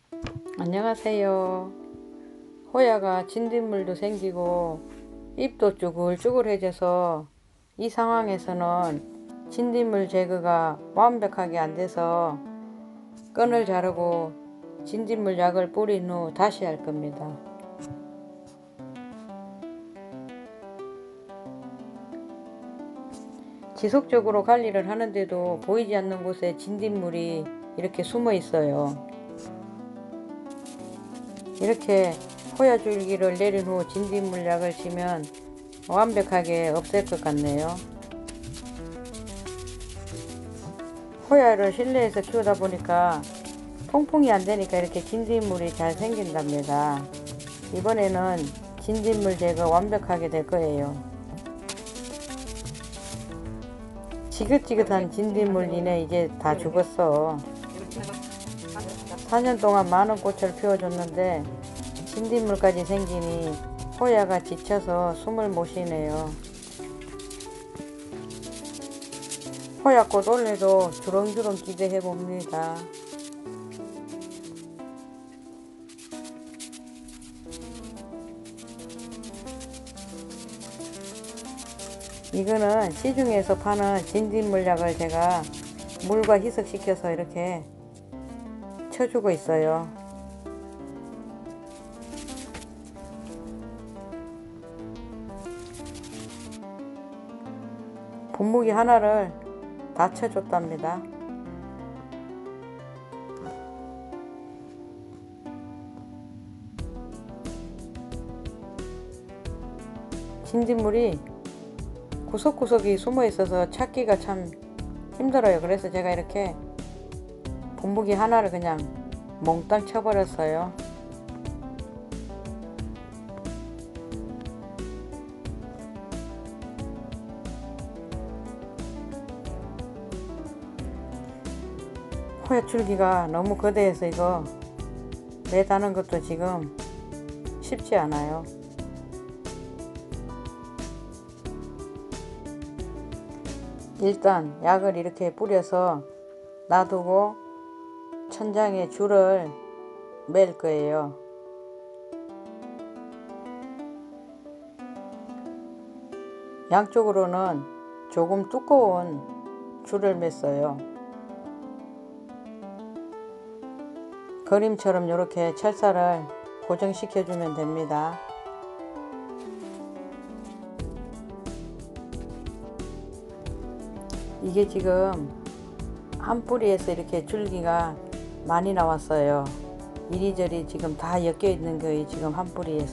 안녕하세요. 호야가 진딧물도 생기고 잎도 쭈글쭈글해져서 이 상황에서는 진딧물 제거가 완벽하게 안 돼서 끈을 자르고 진딧물 약을 뿌린 후 다시 할 겁니다. 지속적으로 관리를 하는데도 보이지 않는 곳에 진딧물이 이렇게 숨어 있어요. 이렇게 호야줄기를 내린 후 진딧물 약을 치면 완벽하게 없앨 것 같네요. 호야를 실내에서 키우다 보니까 통풍이 안 되니까 이렇게 진딧물이 잘 생긴답니다. 이번에는 진딧물 제거 완벽하게 될 거예요. 지긋지긋한 진딧물이네. 이제 다 죽었어. 4년 동안 많은 꽃을 피워줬는데 진딧물까지 생기니 호야가 지쳐서 숨을 못 쉬네요. 호야꽃 올해도 주렁주렁 기대해 봅니다. 이거는 시중에서 파는 진딧물 약을 제가 물과 희석시켜서 이렇게 쳐주고 있어요. 분무기 하나를 다 쳐줬답니다. 진딧물이 구석구석이 숨어 있어서 찾기가 참 힘들어요. 그래서 제가 이렇게 분무기 하나를 그냥 몽땅 쳐버렸어요. 호야줄기가 너무 거대해서 이거 매다는 것도 지금 쉽지 않아요. 일단 약을 이렇게 뿌려서 놔두고 천장에 줄을 맬 거예요. 양쪽으로는 조금 두꺼운 줄을 맸어요. 그림처럼 이렇게 철사를 고정시켜 주면 됩니다. 이게 지금 한 뿌리에서 이렇게 줄기가 많이 나왔어요. 이리저리 지금 다 엮여 있는 거예요. 지금 한 뿌리에서.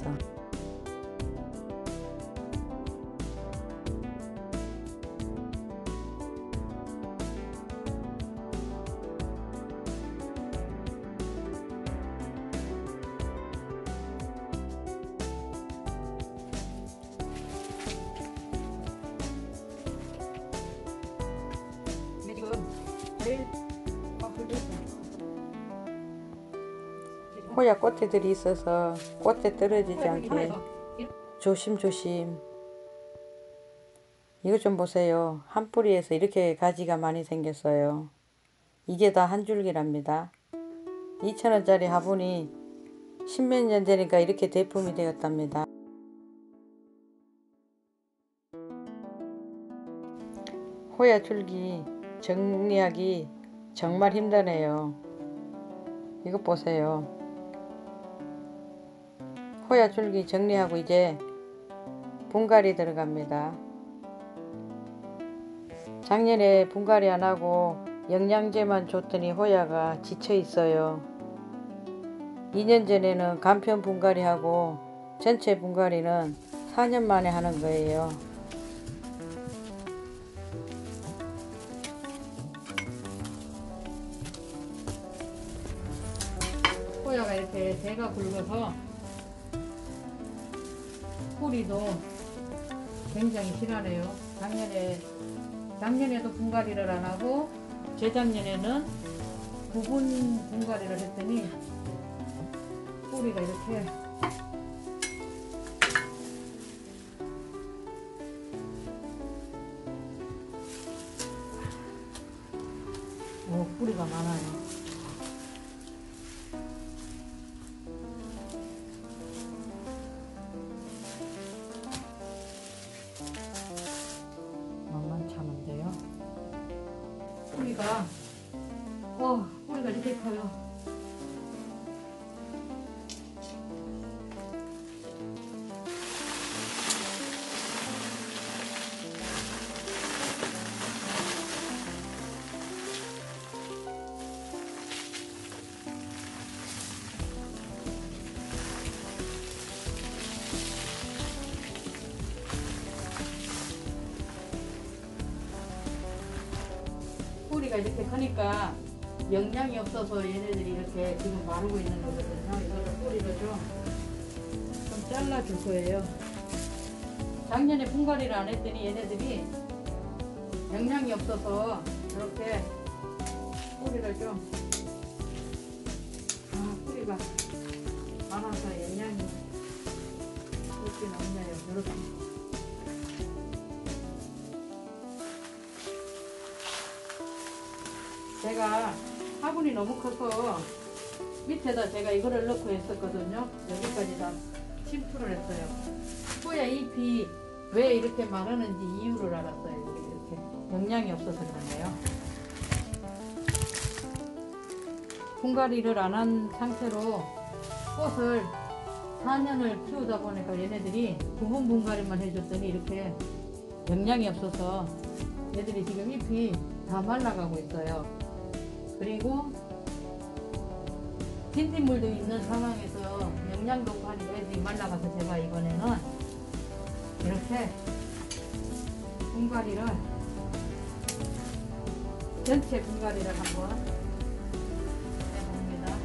호야 꽃대들이 있어서 꽃대 떨어지지 않게 조심조심. 이거 좀 보세요. 한 뿌리에서 이렇게 가지가 많이 생겼어요. 이게 다 한 줄기랍니다. 2,000원짜리 화분이 십몇 년 되니까 이렇게 대품이 되었답니다. 호야 줄기 정리하기 정말 힘드네요. 이것 보세요. 호야 줄기 정리하고 이제 분갈이 들어갑니다. 작년에 분갈이 안하고 영양제만 줬더니 호야가 지쳐 있어요. 2년 전에는 간편 분갈이 하고 전체 분갈이는 4년 만에 하는 거예요. 호야가 이렇게 대가 굵어서 뿌리도 굉장히 실하네요. 작년에도 분갈이를 안 하고 재작년에는 부분 분갈이를 했더니 뿌리가 이렇게 뿌리가 많아요. 분갈이가 이렇게 크니까 영양이 없어서 얘네들이 이렇게 지금 마르고 있는 거거든요. 이거를 뿌리를 좀 잘라줄 거예요. 작년에 분갈이를 안 했더니 얘네들이 영양이 없어서 이렇게 뿌리를 뿌리가 많아서 영양이 없긴 없네요. 이렇게. 제가 화분이 너무 커서 밑에다 제가 이거를 넣고 했었거든요. 여기까지 다 침투를 했어요. 호야 잎이 왜 이렇게 마르는지 이유를 알았어요. 이렇게 영양이 없어서 그러네요. 분갈이를 안 한 상태로 꽃을 4년을 키우다 보니까 얘네들이 부분 분갈이만 해줬더니 이렇게 영양이 없어서 얘들이 지금 잎이 다 말라가고 있어요. 그리고 빈딧물도 있는 상황에서 영양도 없고 하니까 애들이 말라가서 제가 이번에는 이렇게 분갈이를 전체 분갈이를 한번 해봅니다.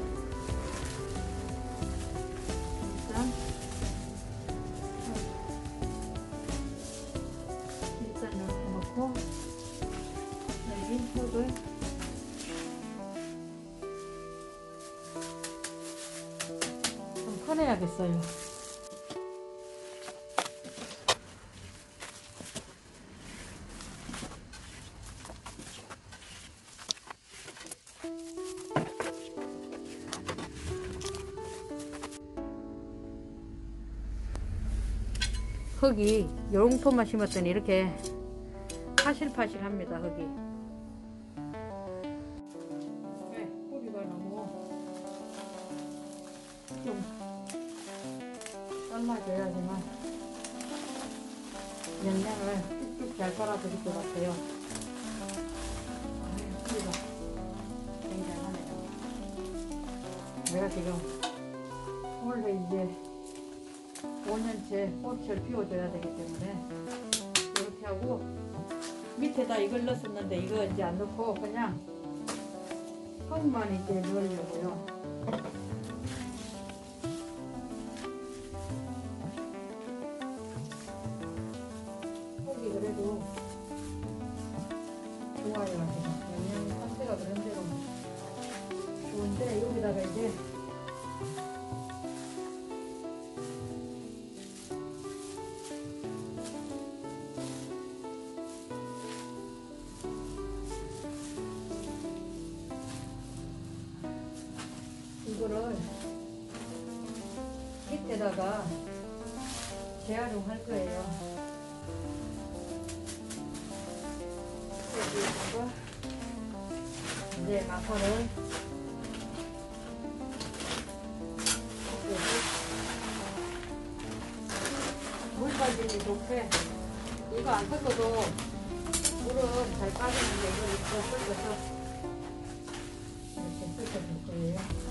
일단 이렇게 놓고 여기 흙을 좀 꺼내야겠어요. 흙이 요롱토만 심었더니 이렇게 파실파실합니다. 흙이. 네, 뿌리가 너무 좀 삶아줘야지만 영양을 쭉쭉 잘 빨아들일 것 같아요. 뿌리가 굉장하네요. 내가 지금 원래 이제 5년째 꽃을 피워줘야 되기 때문에 이렇게 하고 밑에다 이걸 넣었었는데 이거 이제 안 넣고 그냥 흙만 이제 넣으려고요. 흙이 그래도 좋아요. 영양 상태가 그런 대로 좋은데 여기다가 이제 이거를 밑에다가 재활용할 거예요. 여기다가 이제 마사를 물 빠지기 좋게 이거 안 섞어도 물은 잘 빠지는데 이걸 이렇게 섞어서 이렇게 섞어줄 거예요.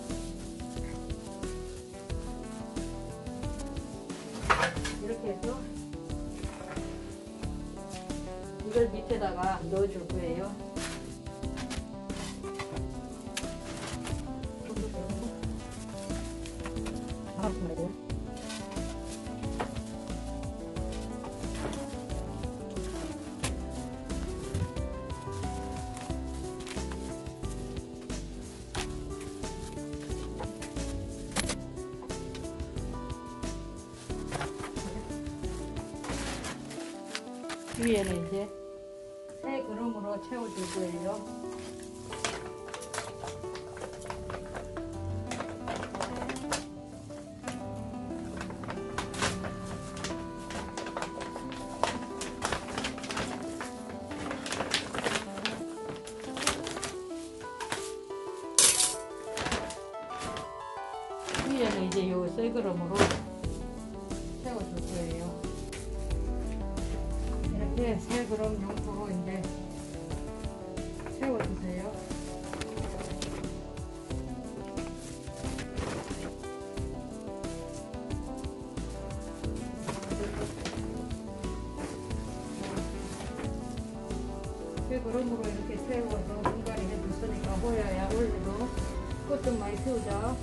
이렇게 해서 이걸 밑에다가 넣어줄 거예요. 위에는 이제 새 그릇으로 채워줄 거예요. 위에는 이제 요 새 그릇으로 채워줄 거예요. 이렇게 새 그릇 용도로 이제 채워주세요. 새 그릇으로 이렇게 세워서 분갈이 해줬으니까 호야야 올해도 꽃 좀 많이 피우자.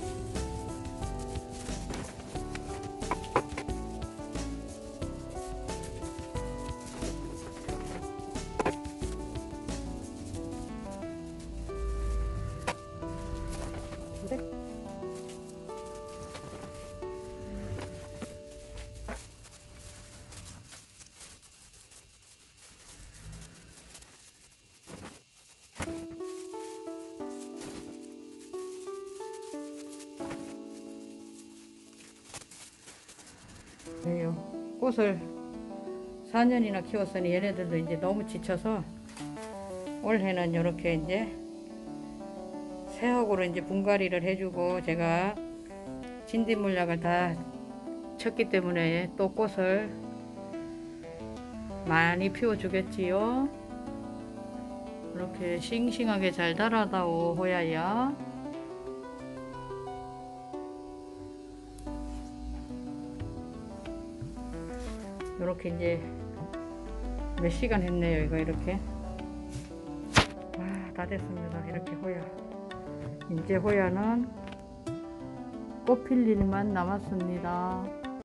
그래요. 꽃을 4년이나 키웠으니 얘네들도 이제 너무 지쳐서 올해는 이렇게 이제 새학으로 이제 분갈이를 해주고 제가 진딧물약을 다 쳤기 때문에 또 꽃을 많이 피워주겠지요. 이렇게 싱싱하게 잘 자라다오 호야야. 이렇게 이제 몇 시간 했네요. 이거 이렇게 다 됐습니다. 이렇게 호야. 이제 호야는 꽃 필 일만 남았습니다.